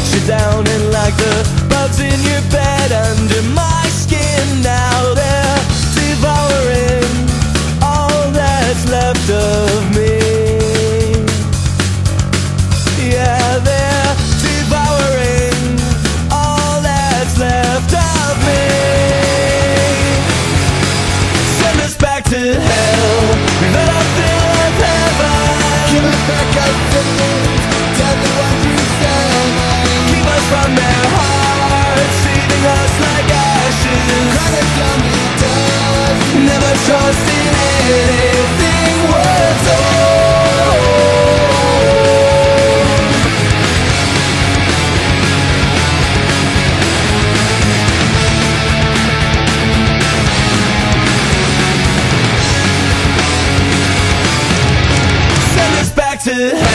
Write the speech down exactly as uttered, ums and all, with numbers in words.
wash you down, and like the bugs in your bed under my skin, now they're devouring all that's left of me. Yeah, they're devouring all that's left of me. Send us back to hell, we've had our fill of heaven. Give us back our feelings, tell me what you say. Keep us from their hearts, leaving us like ashes. Cry the dummy dust, Never trust in anything worth all. Send us back to hell.